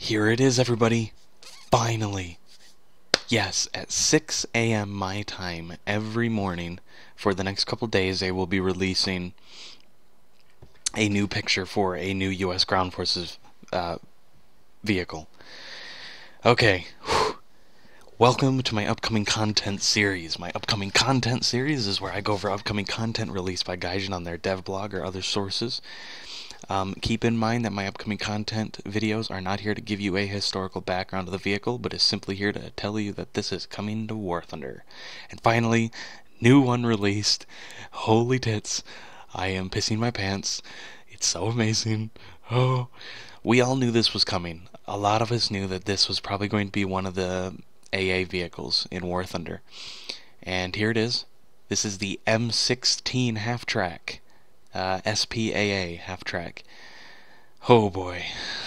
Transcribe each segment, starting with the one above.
Here it is, everybody. Finally. Yes, at 6 a.m. my time every morning for the next couple days, they will be releasing a new picture for a new U.S. Ground Forces vehicle. Okay. Welcome to my upcoming content series. My upcoming content series is where I go over upcoming content released by Gaijin on their dev blog or other sources. Keep in mind that my upcoming content videos are not here to give you a historical background of the vehicle, but is simply here to tell you that this is coming to War Thunder. And finally, new one released. Holy tits. I am pissing my pants. It's so amazing. Oh, we all knew this was coming. A lot of us knew that this was probably going to be one of the AA vehicles in War Thunder. And here it is. This is the M16 Halftrack. SPAA Halftrack. Oh boy.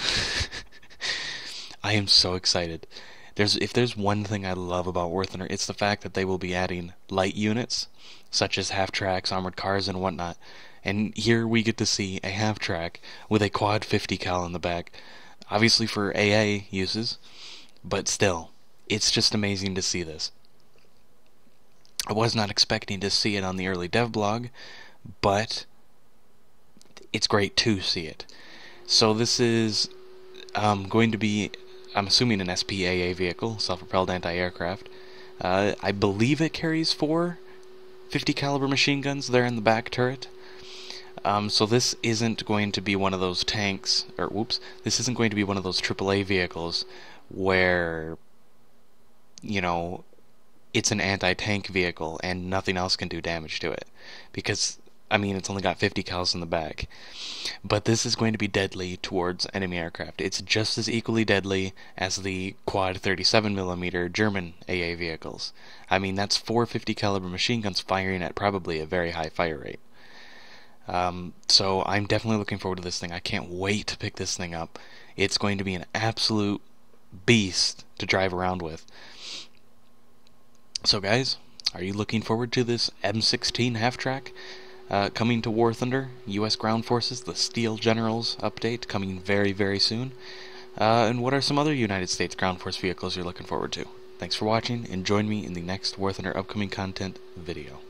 I am so excited. If there's one thing I love about War Thunder, it's the fact that they will be adding light units, such as half-tracks, armored cars, and whatnot. And here we get to see a half-track with a quad 50 cal in the back. Obviously for AA uses, but still, it's just amazing to see this. I was not expecting to see it on the early dev blog, but it's great to see it. So this is going to be, I'm assuming, an SPAA vehicle, self-propelled anti-aircraft. I believe it carries 4 50 caliber machine guns there in the back turret. So this isn't going to be one of those tanks, this isn't going to be one of those AAA vehicles where, you know, it's an anti-tank vehicle and nothing else can do damage to it. Because, I mean, it's only got 50 cals in the back. But this is going to be deadly towards enemy aircraft. It's just as equally deadly as the quad 37mm German AA vehicles. I mean, that's 4 50 caliber machine guns firing at probably a very high fire rate. So I'm definitely looking forward to this thing. I can't wait to pick this thing up. It's going to be an absolute beast to drive around with. So guys, are you looking forward to this M16 Halftrack? Coming to War Thunder, U.S. Ground Forces, the Steel Generals update coming very, very soon. And what are some other United States Ground Force vehicles you're looking forward to? Thanks for watching, and join me in the next War Thunder upcoming content video.